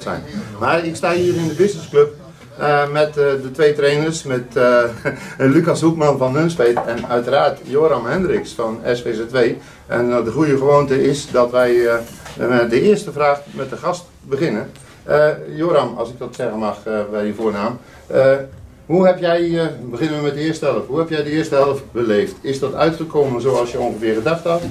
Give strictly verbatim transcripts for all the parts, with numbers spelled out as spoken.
zijn. Maar ik sta hier in de businessclub uh, met uh, de twee trainers, met uh, Lucas Hoekman van Nunspeet en uiteraard Joram Hendricks van S V Z twee. En uh, de goede gewoonte is dat wij uh, de eerste vraag met de gast beginnen. Uh, Joram, als ik dat zeggen mag uh, bij je voornaam. Uh, hoe heb jij, uh, beginnen we met de eerste helft, hoe heb jij de eerste helft beleefd? Is dat uitgekomen zoals je ongeveer gedacht had?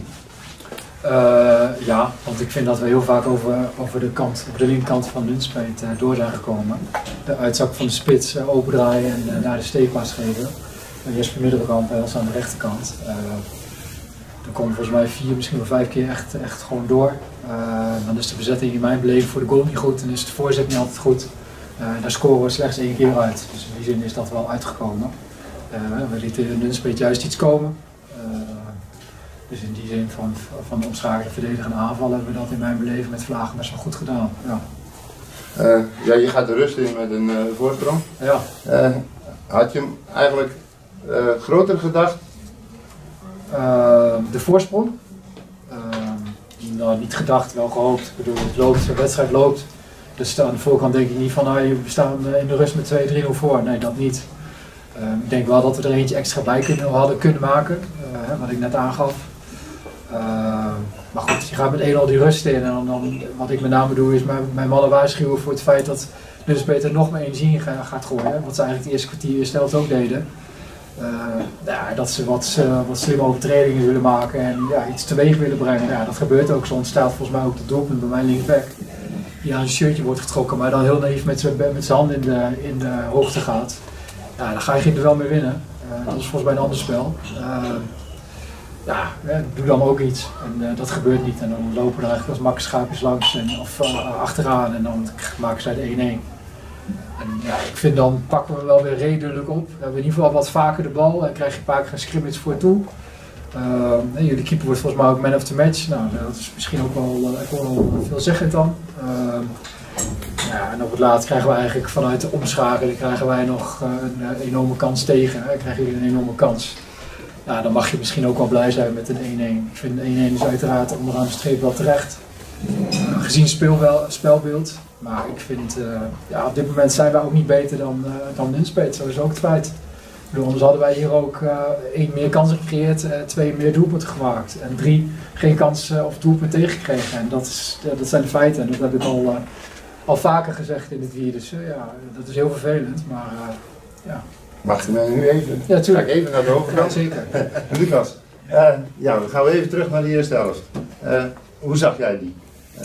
Uh, ja, want ik vind dat we heel vaak over, over de kant, op de linkerkant van Nunspeet uh, door zijn gekomen. De uitzak van de spits uh, opendraaien en uh, naar de steekpas geven. Uh, Jesper Middelkamp bij ons aan de rechterkant. Uh, dan komen volgens mij vier, misschien wel vijf keer echt, echt gewoon door. Uh, dan is de bezetting in mijn beleving voor de goal niet goed en is de voorzet niet altijd goed. Uh, daar scoren we slechts één keer uit. Dus in die zin is dat wel uitgekomen. Uh, we lieten Nunspeet juist iets komen. Uh, Dus in die zin van, van de omschakelen, verdedigen en aanvallen hebben we dat in mijn beleving met Vlagen best wel goed gedaan. Ja, uh, ja je gaat de rust in met een uh, voorsprong. Ja. Uh, had je hem eigenlijk uh, groter gedacht? Uh, de voorsprong? Uh, nou, niet gedacht, wel gehoopt. Ik bedoel, het loopt, de wedstrijd loopt. Dus aan de voorkant denk ik niet van, nou, we staan in de rust met twee drie nul voor. Nee, dat niet. Uh, ik denk wel dat we er eentje extra bij kunnen, hadden kunnen maken, uh, wat ik net aangaf. Uh, maar goed, je gaat met één nul die rust in en dan, dan, wat ik met name doe is mijn, mijn mannen waarschuwen voor het feit dat Nunspeet er nog meer energie in gaat gooien. Wat ze eigenlijk het eerste kwartier eerste helft ook deden. Uh, ja, dat ze wat, uh, wat slimme overtredingen willen maken en ja, iets teweeg willen brengen. Ja, dat gebeurt ook. Zo ontstaat volgens mij ook de doelpunt bij mijn linkerback. Die aan zijn shirtje wordt getrokken, maar dan heel naïef met zijn hand in de, in de hoogte gaat. Ja, dan ga je er wel mee winnen. Uh, dat is volgens mij een ander spel. Uh, ja, doe dan ook iets. En uh, dat gebeurt niet. En dan lopen er eigenlijk als makkenschaapjes langs en, of uh, achteraan en dan maken zij de één één. En ja, ik vind dan pakken we wel weer redelijk op. We hebben in ieder geval wat vaker de bal en krijg je een paar keer een scrimmage voor toe. Uh, jullie keeper wordt volgens mij ook man of the match. Nou, dat is misschien ook wel, uh, wel veelzeggend dan. Uh, Ja, en op het laatst krijgen we eigenlijk vanuit de omschakeling krijgen wij nog een enorme kans tegen. Hè? Krijgen jullie een enorme kans. Ja, dan mag je misschien ook wel blij zijn met een één één. Ik vind een één één is uiteraard onderaan de streep wel terecht. Uh, gezien speelbel, spelbeeld. Maar ik vind, uh, ja, op dit moment zijn wij ook niet beter dan, uh, dan Nunspeet. Zo is ook het feit. Ik bedoel, anders hadden wij hier ook uh, één meer kansen gecreëerd, uh, twee meer doelpunten gemaakt. En drie geen kans uh, of doelpunt tegengekregen. En dat, is, uh, dat zijn de feiten. En dat heb ik al... Uh, al vaker gezegd in het wier, dus uh, ja, dat is heel vervelend, maar uh, ja. Mag je mij nu even? Ja, natuurlijk. Even naar de overkant. Ja, zeker. Lucas, uh, ja, dan gaan we even terug naar de eerste helft. Uh, hoe zag jij die? Uh,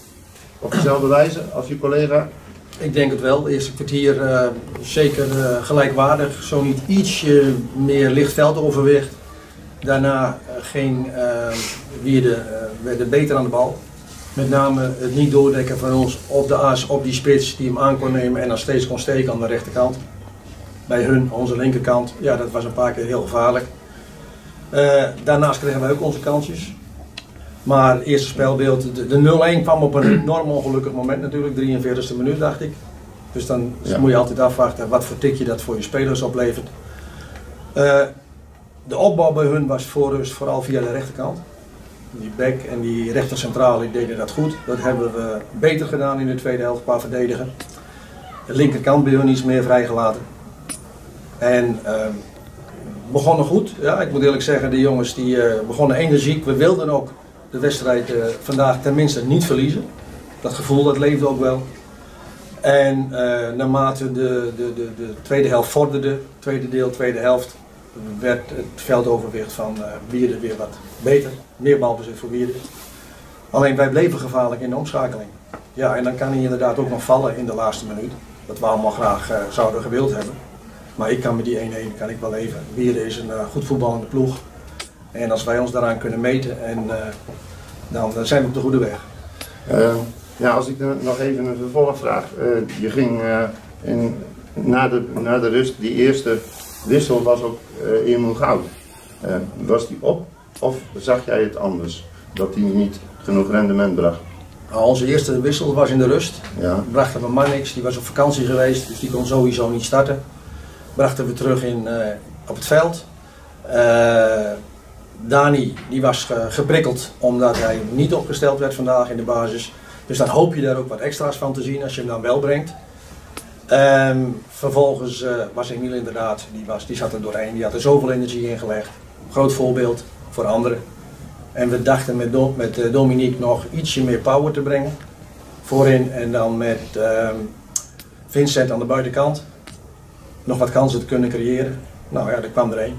op dezelfde wijze als je collega? Ik denk het wel. Het eerste kwartier uh, zeker uh, gelijkwaardig, zo niet ietsje meer lichtveld overwicht. Daarna uh, ging uh, Wierde uh, werden beter aan de bal. Met name het niet doordekken van ons op de as, op die spits die hem aan kon nemen en dan steeds kon steken aan de rechterkant. Bij hun, onze linkerkant, ja, dat was een paar keer heel gevaarlijk. Uh, daarnaast kregen wij ook onze kansjes. Maar het eerste spelbeeld, de, de nul één kwam op een enorm ongelukkig moment natuurlijk, drieënveertigste minuut dacht ik. Dus dan ja. moet je altijd afwachten wat voor tikje dat voor je spelers oplevert. Uh, de opbouw bij hun was voor rust vooral via de rechterkant. Die back en die rechtercentrale die deden dat goed. Dat hebben we beter gedaan in de tweede helft qua verdedigen. De linkerkant bij hun iets meer vrijgelaten. En uh, begonnen goed. Ja, ik moet eerlijk zeggen, de jongens die uh, begonnen energiek. We wilden ook de wedstrijd uh, vandaag tenminste niet verliezen. Dat gevoel dat leefde ook wel. En uh, naarmate de, de, de, de tweede helft vorderde, tweede deel, tweede helft, werd het veldoverwicht van uh, Wierde weer wat beter. Meer balbezit voor Wierde. Alleen wij bleven gevaarlijk in de omschakeling. Ja, en dan kan hij inderdaad ook nog vallen in de laatste minuut. Dat we allemaal graag uh, zouden gewild hebben. Maar ik kan met die één één kan ik wel leven. Wierde is een uh, goed voetballende ploeg. En als wij ons daaraan kunnen meten, en, uh, dan, dan zijn we op de goede weg. Uh, ja, als ik nog even een vervolgvraag. Uh, je ging uh, in, na, de, na de rust, die eerste wissel was ook uh, Emil Goud. Uh, was die op of zag jij het anders? Dat hij niet genoeg rendement bracht? Nou, onze eerste wissel was in de rust. Ja. Brachten we Mannix, die was op vakantie geweest, dus die kon sowieso niet starten. Brachten we terug in, uh, op het veld. Uh, Dani die was uh, geprikkeld omdat hij niet opgesteld werd vandaag in de basis. Dus dan hoop je daar ook wat extra's van te zien als je hem dan wel brengt. Um, vervolgens uh, was Emiel inderdaad, die, was, die zat er doorheen, die had er zoveel energie in gelegd. Groot voorbeeld voor anderen. En we dachten met, Do, met uh, Dominique nog ietsje meer power te brengen. Voorin en dan met um, Vincent aan de buitenkant. Nog wat kansen te kunnen creëren. Nou ja, er kwam er één.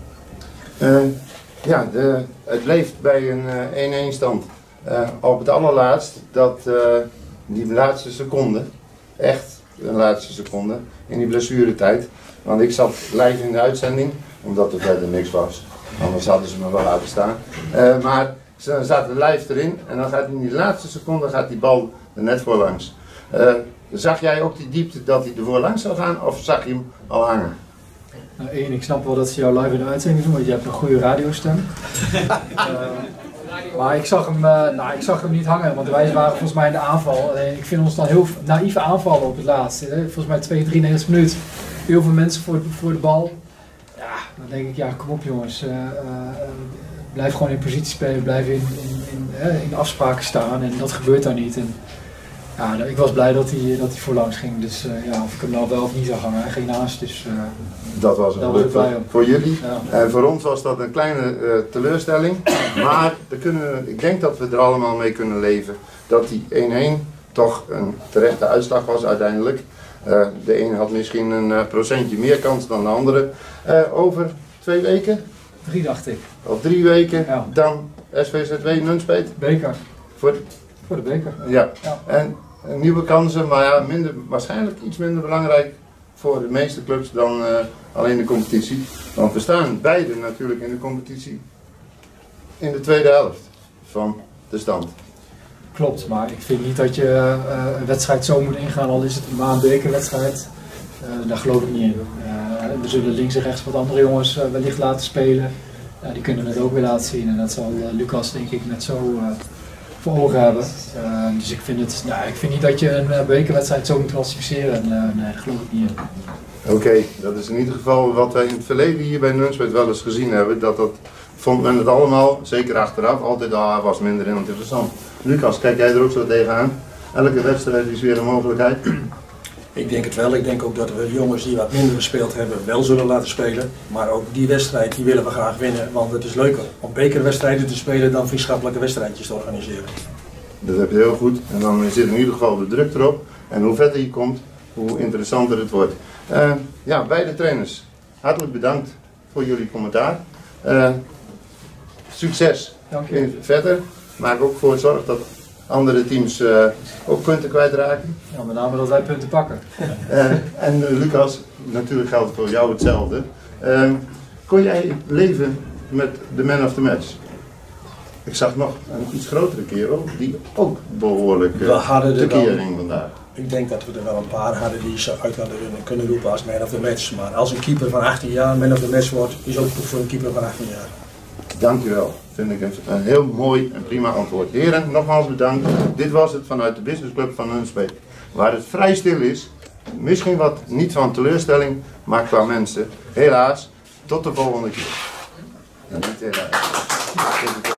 Uh, ja, de, het bleef bij een één-één uh, stand. Uh, op het allerlaatst dat uh, die laatste seconde, echt de laatste seconde, in die blessuretijd. Want ik zat live in de uitzending, omdat er verder niks was. Anders hadden ze me wel laten staan. Uh, maar ze zaten live erin en dan gaat in die laatste seconde gaat die bal er net voorlangs. Uh, zag jij ook die diepte dat hij er voorlangs zou gaan of zag je hem al hangen? Nou, één, ik snap wel dat ze jou live in de uitzending doen, want je hebt een goede radiostem. uh, maar ik zag, hem, uh, nou, ik zag hem niet hangen, want wij waren volgens mij in de aanval. Alleen ik vind ons dan heel naïeve aanvallen op het laatst. Hè. Volgens mij twee, drieënnegentig minuut. Heel veel mensen voor, voor de bal. Ja, dan denk ik, ja kom op jongens. Uh, uh, blijf gewoon in positie spelen, blijf in, in, in, uh, in afspraken staan en dat gebeurt daar niet. En, ja, ik was blij dat hij, dat hij voorlangs ging, dus uh, ja, of ik hem nou wel of niet zou hangen, hij ging naast, dus uh, dat was een geluk voor, voor jullie. Ja. En voor ons was dat een kleine uh, teleurstelling, maar we kunnen, ik denk dat we er allemaal mee kunnen leven dat die één-één toch een terechte uitslag was uiteindelijk. Uh, de ene had misschien een uh, procentje meer kans dan de andere. Uh, over twee weken? Drie dacht ik. Of drie weken, ja. Dan S V Z W Nunspeet. Beker. Voor, voor de beker. Ja, ja. En nieuwe kansen, maar ja, minder, waarschijnlijk iets minder belangrijk voor de meeste clubs dan uh, alleen de competitie. Want we staan beide natuurlijk in de competitie in de tweede helft van de stand. Klopt, maar ik vind niet dat je uh, een wedstrijd zo moet ingaan, al is het maar een bekerwedstrijd. Uh, daar geloof ik niet in. Uh, we zullen links en rechts wat andere jongens uh, wellicht laten spelen. Uh, die kunnen het ook weer laten zien en dat zal uh, Lucas denk ik net zo uh, voor ogen hebben. Uh, dus ik vind, het, nou, ik vind niet dat je een uh, bekerwedstrijd zo moet klassificeren. Uh, nee, daar geloof ik niet in. Oké, okay, dat is in ieder geval wat wij in het verleden hier bij Nunspeet wel eens gezien hebben. Dat dat vond men het allemaal, zeker achteraf, altijd ah, was minder interessant. Lucas, kijk jij er ook zo tegenaan? Elke wedstrijd is weer een mogelijkheid. Ik denk het wel. Ik denk ook dat we jongens die wat minder gespeeld hebben wel zullen laten spelen. Maar ook die wedstrijd die willen we graag winnen. Want het is leuker om bekerwedstrijden te spelen dan vriendschappelijke wedstrijdjes te organiseren. Dat heb je heel goed. En dan zit in ieder geval de druk erop. En hoe verder je komt, hoe interessanter het wordt. Uh, ja, beide trainers, hartelijk bedankt voor jullie commentaar. Uh, succes Dank je. verder. Maak ook voor zorg dat andere teams uh, ook punten kwijtraken. Ja, met name dat wij punten pakken. uh, en uh, Lucas, natuurlijk geldt voor jou hetzelfde. Uh, kon jij leven met de man of the match? Ik zag nog een iets grotere kerel die ook behoorlijk uh, tekeer ging vandaag. Ik denk dat we er wel een paar hadden die ze uit hadden kunnen roepen als man of the match. Maar als een keeper van achttien jaar man of the match wordt, is ook goed voor een keeper van achttien jaar. Dankjewel. Vind ik een, een heel mooi en prima antwoord. Heren, nogmaals bedankt. Dit was het vanuit de Business Club van Nunspeet. Waar het vrij stil is. Misschien wat niet van teleurstelling, maar qua mensen. Helaas, tot de volgende keer. En niet helaas.